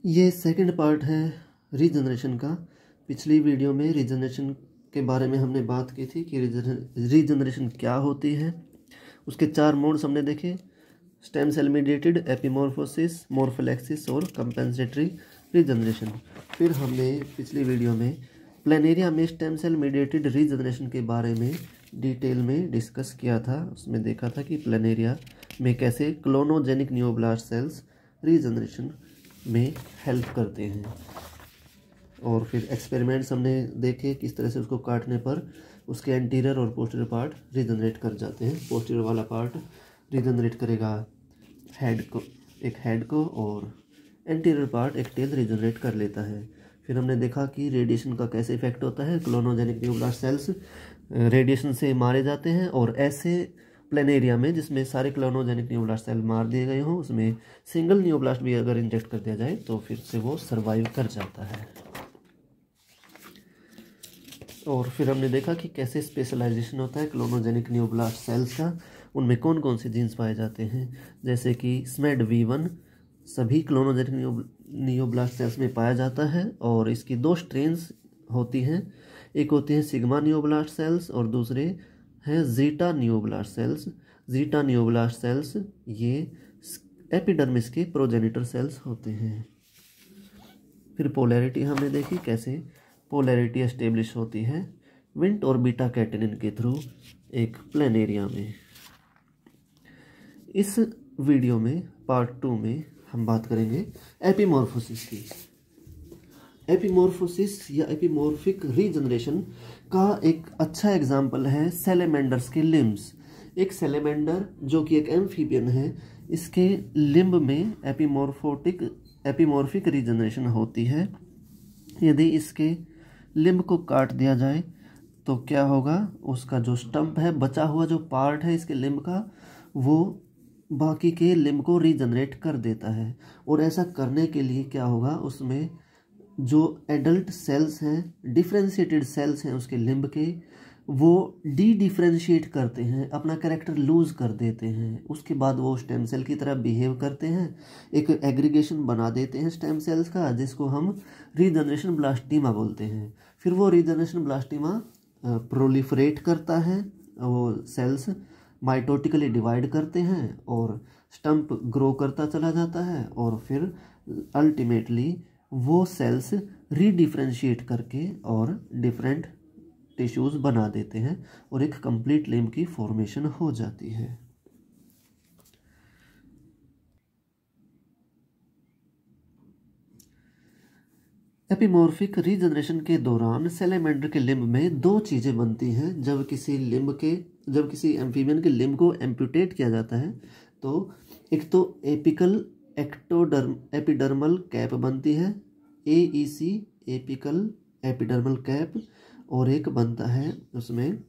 ये second part है regeneration का। पिछली वीडियो में रीजनरेशन के बारे में हमने बात की थी कि रीजनरेशन क्या होती है। उसके 4 मोड्स हमने देखे, stem cell mediated, epimorphosis, morpholaxis और कंपेंसेटरी रीजनरेशन। फिर हमने पिछली वीडियो में प्लेनेरिया में स्टेम सेल मीडिएटेड रीजनरेशन के बारे में डिटेल में डिस्कस किया था। उसमें देखा था कि प्लेनेरिया में कैसे क्लोनोजेनिक न्यूब्लास्ट सेल्स रीजनरेशन में हेल्प करते हैं। और फिर एक्सपेरिमेंट्स हमने देखे किस तरह से उसको काटने पर उसके एंटीरियर और पोस्टीरियर पार्ट रीजनरेट कर जाते हैं। पोस्टीरियर वाला पार्ट रीजनरेट करेगा एक हेड को और एंटीरियर पार्ट एक टेल रीजनरेट कर लेता है। फिर हमने देखा कि रेडिएशन का कैसे इफेक्ट होता है। क्लोनोजेनिक न्यूब्लास्ट सेल्स रेडिएशन से मारे जाते हैं और ऐसे प्लेनेरिया में जिसमें सारे क्लोनोजेनिक न्यूब्लास्ट सेल मार दिए गए हों उसमें सिंगल न्यूब्लास्ट भी अगर इंजेक्ट कर दिया जाए तो फिर से वो सर्वाइव कर जाता है। और फिर हमने देखा कि कैसे स्पेशलाइजेशन होता है क्लोनोजेनिक न्यूब्लास्ट सेल्स का, उनमें कौन कौन से जीन्स पाए जाते हैं। जैसे कि SMAD-V1 सभी क्लोनोजेनिक न्यूब्लास्ट सेल्स में पाया जाता है और इसकी 2 स्ट्रेन्स होती हैं। एक होती है सिग्मा न्यूब्लास्ट सेल्स और दूसरे हैं zeta neoblast cells. Zeta neoblast cells ये एपिडर्मिस के प्रोजेनिटर सेल्स होते हैं। फिर पोलैरिटी हमने देखी, कैसे पोलैरिटी एस्टेब्लिश होती है विंट और बीटा कैटेनिन के थ्रू एक प्लेनेरिया में। इस वीडियो में पार्ट 2 में हम बात करेंगे एपिमॉर्फोसिस की। एपिमॉर्फोसिस या एपिमॉर्फिक रीजनरेशन का एक अच्छा एग्जाम्पल है सैलेमेंडर्स के लिम्स। एक सैलेमेंडर जो कि एक एम्फीबियन है, इसके लिम्ब में एपिमॉर्फिक रीजनरेशन होती है। यदि इसके लिम्ब को काट दिया जाए तो क्या होगा, उसका जो स्टंप है, बचा हुआ जो पार्ट है इसके लिम्ब का, वो बाकी के लिम्ब को रीजनरेट कर देता है। और ऐसा करने के लिए क्या होगा, उसमें जो एडल्ट सेल्स हैं, डिफ्रेंशिएटेड सेल्स हैं उसके लिम्ब के, वो डिफरेंशिएट करते हैं, अपना कैरेक्टर लूज कर देते हैं। उसके बाद वो स्टेम सेल की तरह बिहेव करते हैं, एक एग्रीगेशन बना देते हैं स्टेम सेल्स का, जिसको हम रीजनरेशन ब्लास्टीमा बोलते हैं। फिर वो रीजनरेशन ब्लास्टीमा प्रोलिफरेट करता है, वो सेल्स माइटोटिकली डिवाइड करते हैं और स्टंप ग्रो करता चला जाता है और फिर अल्टीमेटली वो सेल्स रीडिफ्रेंशिएट करके और डिफरेंट टिश्यूज बना देते हैं और एक कंप्लीट लिम्ब की फॉर्मेशन हो जाती है। एपिमॉर्फिक रीजनरेशन के दौरान सैलेमेंडर के लिम्ब में 2 चीज़ें बनती हैं। जब किसी एम्फीबियन के लिम्ब को एम्पुटेट किया जाता है तो एक तो एपिडर्मल कैप बनती है, AEC एपिकल एपिडर्मल कैप, और एक बनता है उसमें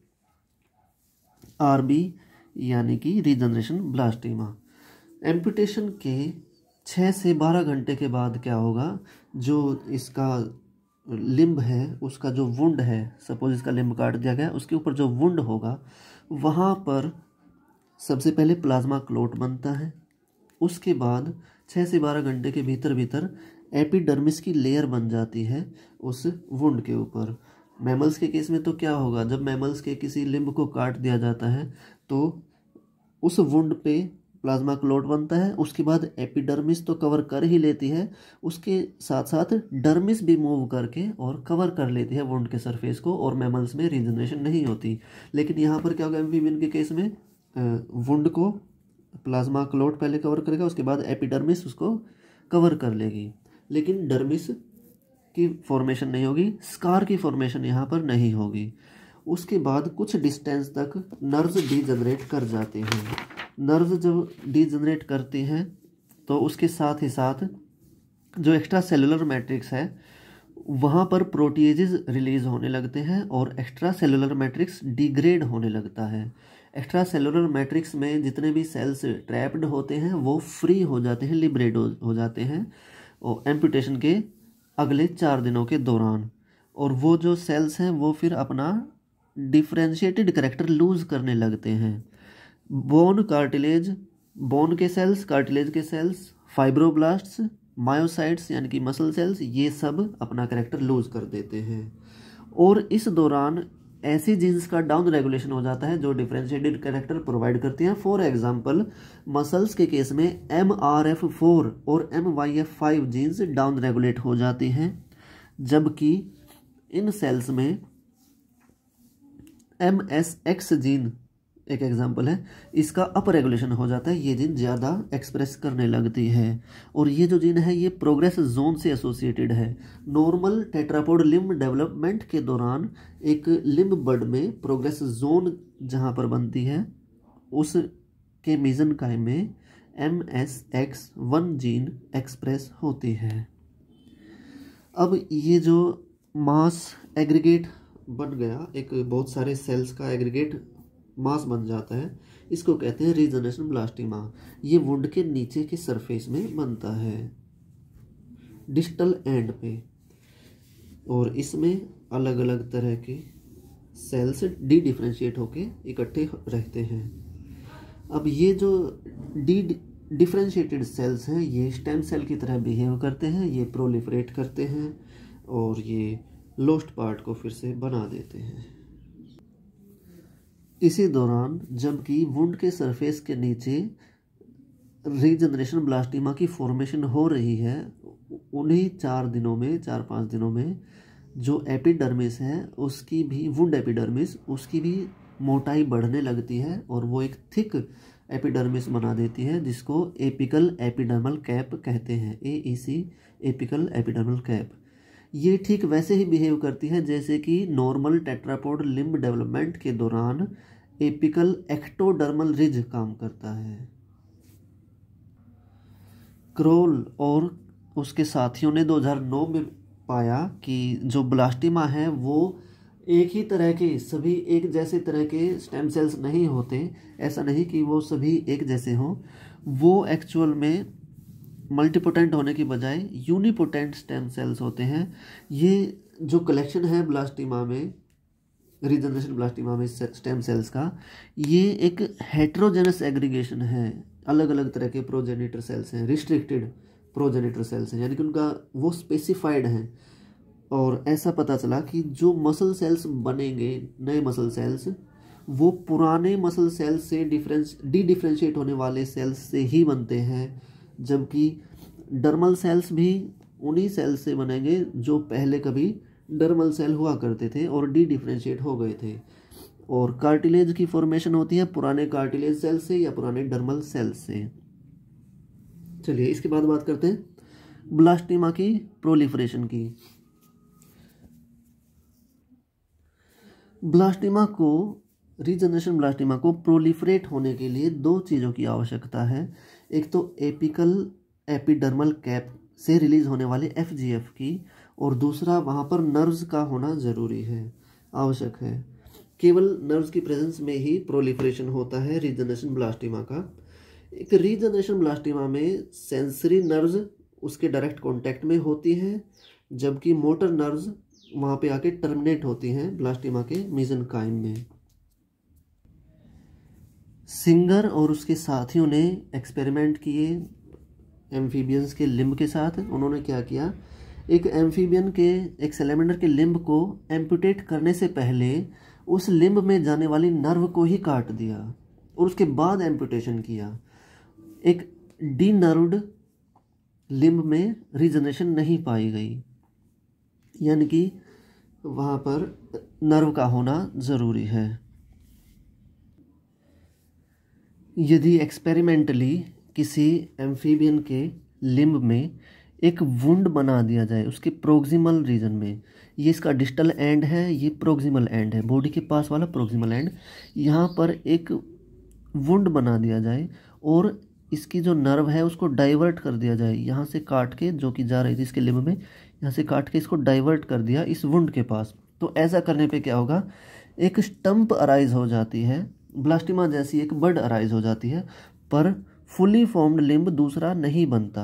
RB यानी कि रीजनरेशन ब्लास्टीमा। एम्पुटेशन के 6 से 12 घंटे के बाद क्या होगा, जो इसका लिम्ब है उसका जो वुंड है, सपोज इसका लिम्ब काट दिया गया, उसके ऊपर जो वुंड होगा वहाँ पर सबसे पहले प्लाज्मा क्लोट बनता है। उसके बाद 6 से 12 घंटे के भीतर एपिडर्मिस की लेयर बन जाती है उस वुंड के ऊपर। मैमल्स के केस में तो क्या होगा, जब मैमल्स के किसी लिम्ब को काट दिया जाता है तो उस वुंड पे प्लाज्मा क्लोट बनता है। उसके बाद एपिडर्मिस तो कवर कर ही लेती है, उसके साथ साथ डर्मिस भी मूव करके और कवर कर लेती है वुंड के सरफेस को, और मैमल्स में रीजनरेशन नहीं होती। लेकिन यहाँ पर क्या होगा, एम्फीबियन के केस में वुंड को प्लाज्मा क्लोट पहले कवर करेगा, उसके बाद एपिडर्मिस उसको कवर कर लेगी, लेकिन डर्मिस की फॉर्मेशन नहीं होगी, स्कार की फॉर्मेशन यहाँ पर नहीं होगी। उसके बाद कुछ डिस्टेंस तक नर्व्स डीजनरेट कर जाते हैं। नर्व्स जब डीजनरेट करती हैं तो उसके साथ ही साथ जो एक्स्ट्रा सेलुलर मैट्रिक्स है वहाँ पर प्रोटीएजेस रिलीज होने लगते हैं और एक्स्ट्रा सेलुलर मैट्रिक्स डिग्रेड होने लगता है। एक्स्ट्रा सेलुलर मैट्रिक्स में जितने भी सेल्स ट्रैप्ड होते हैं वो फ्री हो जाते हैं, लिबरेट हो जाते हैं और एम्पुटेशन के अगले 4 दिनों के दौरान। और वो जो सेल्स हैं वो फिर अपना डिफरेंशिएटेड कैरेक्टर लूज करने लगते हैं। बोन के सेल्स, कार्टिलेज के सेल्स, फाइब्रोब्लास्ट्स, मायोसाइट्स यानी कि मसल सेल्स, ये सब अपना कैरेक्टर लूज कर देते हैं। और इस दौरान ऐसी जीन्स का डाउन रेगुलेशन हो जाता है जो डिफरेंशिएटेड कैरेक्टर प्रोवाइड करती हैं। फॉर एग्जांपल मसल्स के केस में MRF4 और MYF5 जीन्स डाउन रेगुलेट हो जाती हैं, जबकि इन सेल्स में M.Sc जीन एक एग्जांपल है, इसका अप रेगुलेशन हो जाता है, ये जीन ज़्यादा एक्सप्रेस करने लगती है। और ये जो जीन है ये प्रोग्रेस जोन से एसोसिएटेड है। नॉर्मल टेट्रापोड लिम्ब डेवलपमेंट के दौरान एक लिम्ब बड में प्रोग्रेस जोन जहाँ पर बनती है उसके मीजनकाइम में MSX1 जीन एक्सप्रेस होती है। अब ये जो मास एग्रीगेट बन गया, एक बहुत सारे सेल्स का एग्रीगेट मास बन जाता है, इसको कहते हैं रीजनरेशन ब्लास्टिमा। ये वुंड के नीचे के सरफेस में बनता है डिस्टल एंड पे, और इसमें अलग अलग तरह के सेल्स डी डिफ्रेंशिएट होके इकट्ठे रहते हैं। अब ये जो डी डिफ्रेंशिएटेड सेल्स हैं ये स्टेम सेल की तरह बिहेव करते हैं, ये प्रोलिफरेट करते हैं और ये लॉस्ट पार्ट को फिर से बना देते हैं। इसी दौरान जबकि वुंड के सरफेस के नीचे रीजनरेशन ब्लास्टिमा की फॉर्मेशन हो रही है, उन्हीं 4-5 दिनों में जो एपिडर्मिस है उसकी भी, वुंड एपिडर्मिस, उसकी भी मोटाई बढ़ने लगती है और वो एक थिक एपिडर्मिस बना देती है जिसको एपिकल एपिडर्मल कैप कहते हैं, AEC एपिकल एपिडर्मल कैप। ये ठीक वैसे ही बिहेव करती है जैसे कि नॉर्मल टेट्रापोड लिम्ब डेवलपमेंट के दौरान एपिकल एक्टोडर्मल रिज काम करता है। क्रोल और उसके साथियों ने 2009 में पाया कि जो ब्लास्टिमा है वो एक ही तरह के, सभी एक जैसे तरह के स्टेम सेल्स नहीं होते। ऐसा नहीं कि वो सभी एक जैसे हों, वो एक्चुअल में मल्टीपोटेंट होने की बजाय यूनिपोटेंट स्टेम सेल्स होते हैं। ये जो कलेक्शन है ब्लास्टिमा में, रीजनरेशन ब्लास्टिमा में स्टेम सेल्स का, ये एक हेट्रोजेनस एग्रीगेशन है। अलग अलग तरह के प्रोजेनिटर सेल्स हैं, रिस्ट्रिक्टेड प्रोजेनिटर सेल्स हैं, यानी कि उनका वो स्पेसिफाइड हैं। और ऐसा पता चला कि जो मसल सेल्स बनेंगे, नए मसल सेल्स, वो पुराने मसल सेल्स से डी डिफ्रेंशिएट होने वाले सेल्स से ही बनते हैं, जबकि डर्मल सेल्स भी उन्हीं सेल्स से बनेंगे जो पहले कभी डर्मल सेल हुआ करते थे और डी डिफ्रेंशिएट हो गए थे। और कार्टिलेज की फॉर्मेशन होती है पुराने कार्टिलेज सेल से या पुराने डर्मल सेल से। चलिए इसके बाद बात करते हैं ब्लास्टिमा की प्रोलिफरेशन की। रीजनरेशन ब्लास्टिमा को प्रोलिफरेट होने के लिए 2 चीज़ों की आवश्यकता है। एक तो एपिकल एपिडर्मल कैप से रिलीज होने वाले FGF की, और दूसरा वहाँ पर नर्व्स का होना ज़रूरी है, आवश्यक है। केवल नर्व्स की प्रेजेंस में ही प्रोलिफरेशन होता है रीजनरेशन ब्लास्टिमा का। एक रीजनरेशन ब्लास्टिमा में सेंसरी नर्व्स उसके डायरेक्ट कांटेक्ट में होती हैं, जबकि मोटर नर्व्स वहाँ पे आके टर्मिनेट होती हैं ब्लास्टिमा के मीजनकाइम में। सिंगर और उसके साथियों ने एक्सपेरिमेंट किए एम्फीबियंस के लिम्ब के साथ। उन्होंने क्या किया, एक एम्फीबियन के, एक सैलेमेंडर के लिम्ब को एम्पुटेट करने से पहले उस लिम्ब में जाने वाली नर्व को ही काट दिया और उसके बाद एम्पुटेशन किया। एक डीनर्व्ड लिम्ब में रीजनरेशन नहीं पाई गई, यानी कि वहाँ पर नर्व का होना ज़रूरी है। यदि एक्सपेरिमेंटली किसी एम्फीबियन के लिम्ब में एक वुंड बना दिया जाए उसके प्रोक्सिमल रीजन में, ये इसका डिस्टल एंड है, ये प्रोक्सिमल एंड है, बॉडी के पास वाला प्रोक्सिमल एंड, यहाँ पर एक वुंड बना दिया जाए और इसकी जो नर्व है उसको डाइवर्ट कर दिया जाए, यहाँ से काट के, जो कि जा रही थी इसके लिम्ब में, यहाँ से काट के इसको डाइवर्ट कर दिया इस वुंड के पास। तो ऐसा करने पे क्या होगा, एक स्टंप अराइज हो जाती है, ब्लास्टिमा जैसी एक बड अराइज हो जाती है, पर फुली फॉर्म्ड लिम्ब दूसरा नहीं बनता।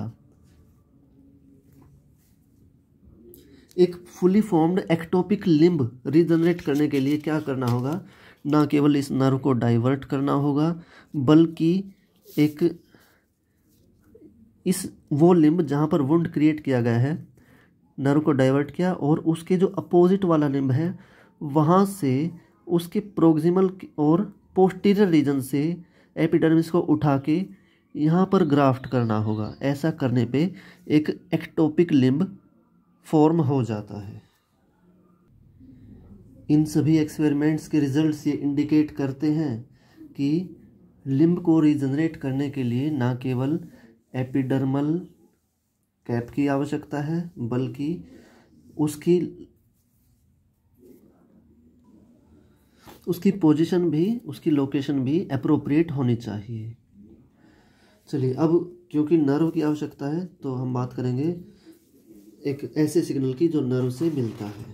एक fully formed ectopic limb regenerate करने के लिए क्या करना होगा, ना केवल इस नर्व को डाइवर्ट करना होगा, बल्कि एक इस वो लिम्ब जहाँ पर वुंड क्रिएट किया गया है नर्व को डाइवर्ट किया, और उसके जो अपोजिट वाला लिम्ब है वहाँ से उसके प्रोक्सिमल और पोस्टीरियर रीजन से एपिडर्मिस को उठा के यहाँ पर ग्राफ्ट करना होगा। ऐसा करने पे एक एक्टोपिक लिम्ब फॉर्म हो जाता है। इन सभी एक्सपेरिमेंट्स के रिजल्ट्स ये इंडिकेट करते हैं कि लिम्ब को रीजनरेट करने के लिए ना केवल एपिडर्मल कैप की आवश्यकता है बल्कि उसकी पोजीशन भी, उसकी लोकेशन भी एप्रोप्रिएट होनी चाहिए। चलिए, अब क्योंकि नर्व की आवश्यकता है तो हम बात करेंगे एक ऐसे सिग्नल की जो नर्व से मिलता है।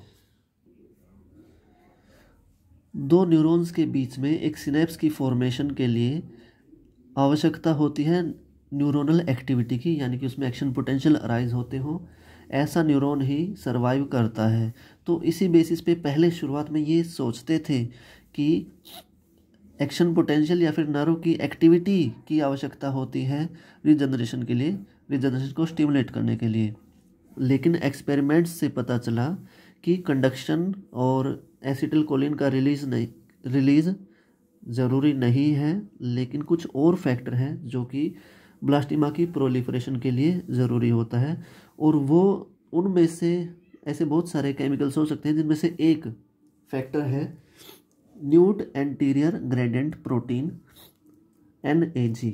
दो न्यूरॉन्स के बीच में एक सिनेप्स की फॉर्मेशन के लिए आवश्यकता होती है न्यूरोनल एक्टिविटी की, यानी कि उसमें एक्शन पोटेंशियल अराइज होते हों। ऐसा न्यूरॉन ही सरवाइव करता है। तो इसी बेसिस पे पहले शुरुआत में ये सोचते थे कि एक्शन पोटेंशियल या फिर नर्व की एक्टिविटी की आवश्यकता होती है रीजनरेशन के लिए, रीजनरेशन को स्टिमुलेट करने के लिए। लेकिन एक्सपेरिमेंट्स से पता चला कि कंडक्शन और एसिटिलकोलिन का रिलीज ज़रूरी नहीं है, लेकिन कुछ और फैक्टर हैं जो कि ब्लास्टिमा की प्रोलिफरेशन के लिए ज़रूरी होता है। और वो उनमें से ऐसे बहुत सारे केमिकल्स हो सकते हैं जिनमें से एक फैक्टर है newt anterior gradient protein NAG।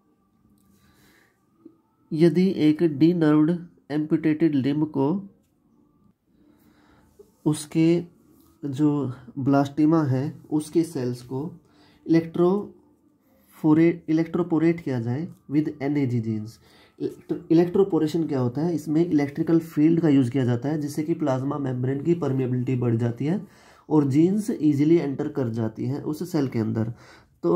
यदि एक डीनर्व्ड एम्पुटेटेड लिम्ब को उसके जो ब्लास्टिमा है उसके सेल्स को इलेक्ट्रोपोरेट किया जाए विद NAG जीन्स। इलेक्ट्रोपोरेशन क्या होता है? इसमें इलेक्ट्रिकल फील्ड का यूज़ किया जाता है जिससे कि प्लाज्मा मेम्ब्रेन की परमेबिलिटी बढ़ जाती है और जीन्स इजीली एंटर कर जाती हैं उस सेल के अंदर। तो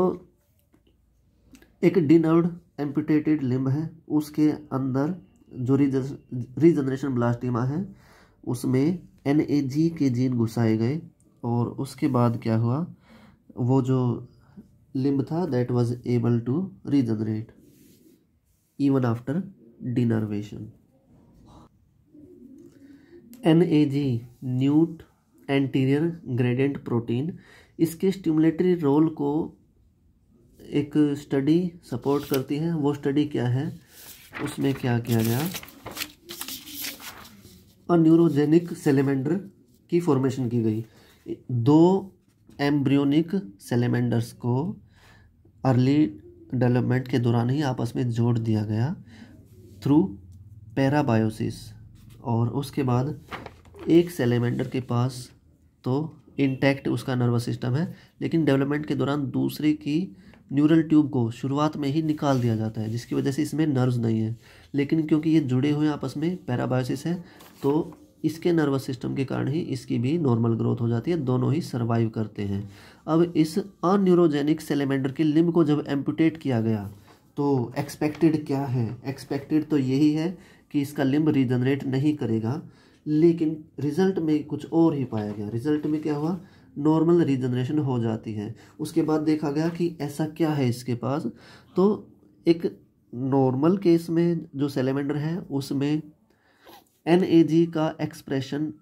एक डीनर्व्ड एम्पुटेटेड लिम्ब है, उसके अंदर जो रीजनरेशन ब्लास्टिमा है उसमें NAG के जीन घुसाए गए और उसके बाद क्या हुआ, वो जो लिम्ब था that was able to regenerate even after denervation. NAG newt anterior gradient protein, इसके स्टिमुलेटरी रोल को एक स्टडी सपोर्ट करती है। वो स्टडी क्या है, उसमें क्या किया गया, न्यूरोजेनिक सेलेमेंडर की फॉर्मेशन की गई। दो एम्ब्रियोनिक सेलेमेंडर्स को अर्ली डेवलपमेंट के दौरान ही आपस में जोड़ दिया गया थ्रू पैराबायोसिस, और उसके बाद एक सेलेमेंडर के पास तो इंटैक्ट उसका नर्वस सिस्टम है, लेकिन डेवलपमेंट के दौरान दूसरे की न्यूरल ट्यूब को शुरुआत में ही निकाल दिया जाता है जिसकी वजह से इसमें नर्व्स नहीं है। लेकिन क्योंकि ये जुड़े हुए आपस में पैराबायोसिस है तो इसके नर्वस सिस्टम के कारण ही इसकी भी नॉर्मल ग्रोथ हो जाती है, दोनों ही सर्वाइव करते हैं। अब इस अन्यूरोजेनिक सेलेमेंडर के लिम्ब को जब एम्पुटेट किया गया तो एक्सपेक्टेड क्या है, एक्सपेक्टेड तो यही है कि इसका लिम्ब रीजनरेट नहीं करेगा, लेकिन रिजल्ट में कुछ और ही पाया गया। रिजल्ट में क्या हुआ, नॉर्मल रीजनरेशन हो जाती है। उसके बाद देखा गया कि ऐसा क्या है इसके पास, तो एक नॉर्मल केस में जो सेलेमेंडर है उसमें NAG का एक्सप्रेशन,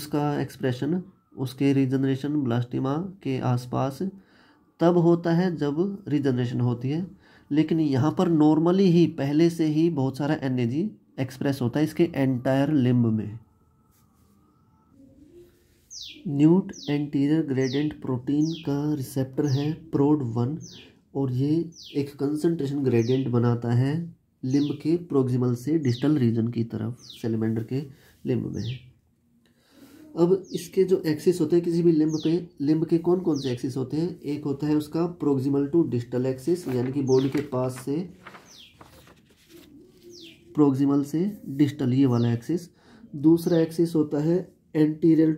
उसके रीजनरेशन ब्लास्टिमा के आसपास तब होता है जब रीजनरेशन होती है, लेकिन यहाँ पर नॉर्मली ही पहले से ही बहुत सारा NAG एक्सप्रेस होता है इसके एंटायर लिम्ब में। न्यूट एंटीरियर ग्रेडिएंट प्रोटीन का रिसेप्टर है PROD1 और ये एक कंसंट्रेशन ग्रेडिएंट बनाता है लिम्ब के प्रोक्सिमल से डिस्टल रीजन की तरफ, सेलेमेंडर के लिम्ब में। अब इसके जो एक्सिस होते हैं किसी भी लिम्ब के कौन कौन से एक्सिस होते हैं, एक होता है उसका प्रोक्सिमल टू डिस्टल एक्सिस, यानी कि बॉडी के पास से प्रोक्सिमल से डिस्टल, ये वाला एक्सिस। दूसरा एक्सिस होता है एंटीरियर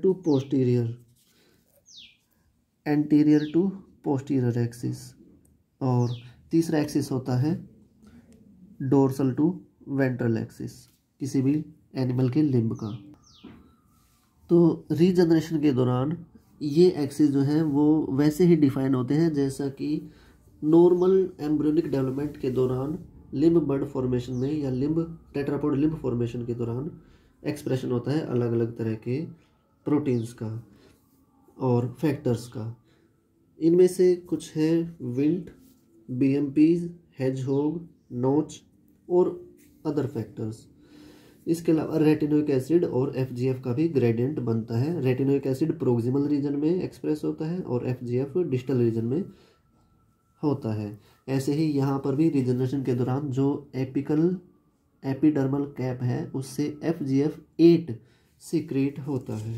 टू पोस्टीरियर एक्सिस, और तीसरा एक्सिस होता है डोर्सल टू वेंट्रल एक्सिस किसी भी एनिमल के लिम्ब का। तो रीजनरेशन के दौरान ये एक्सिस जो हैं वो वैसे ही डिफाइन होते हैं जैसा कि नॉर्मल एम्ब्रियोनिक डेवलपमेंट के दौरान लिम्ब बड फॉर्मेशन में या लिम्ब टेट्रापोड लिम्ब फॉर्मेशन के दौरान एक्सप्रेशन होता है अलग अलग तरह के प्रोटीन्स का और फैक्टर्स का। इनमें से कुछ है विल्ट, बीएमपीज, हेजहोग, नोच और अदर फैक्टर्स। इसके अलावा रेटिनोइक एसिड और एफजीएफ का भी ग्रेडियंट बनता है। रेटिनोइक एसिड प्रोक्सिमल रीजन में एक्सप्रेस होता है और एफजीएफ डिस्टल रीजन में होता है। ऐसे ही यहाँ पर भी रीजनरेशन के दौरान जो एपिडर्मल कैप है उससे FGF8 सीक्रेट होता है।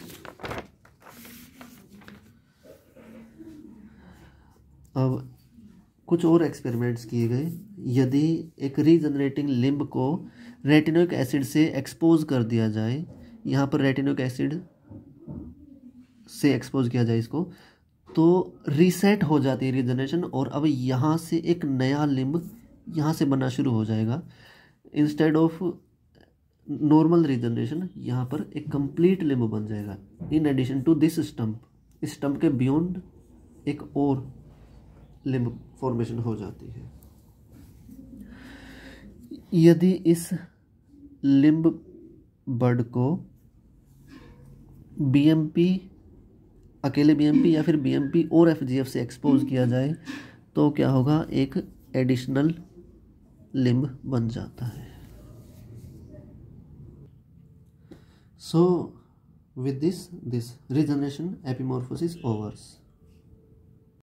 अब कुछ और एक्सपेरिमेंट्स किए गए। यदि एक रीजनरेटिंग लिम्ब को रेटिनोइक एसिड से एक्सपोज कर दिया जाए, यहाँ पर रेटिनोइक एसिड से एक्सपोज किया जाए इसको, तो रीसेट हो जाती है रीजनरेशन और अब यहाँ से एक नया लिम्ब यहाँ से बनना शुरू हो जाएगा। इंस्टेड ऑफ नॉर्मल रीजनरेशन यहाँ पर एक कंप्लीट लिम्ब बन जाएगा। In addition to this stump, इस स्टम्प के बियॉन्ड एक और लिम्ब फॉर्मेशन हो जाती है। यदि इस लिम्ब बड को बीएमपी, अकेले बीएमपी या फिर बीएमपी और एफजीएफ से एक्सपोज किया जाए तो क्या होगा, एक एडिशनल लिम्ब बन जाता है। So with this regeneration epimorphosis overs.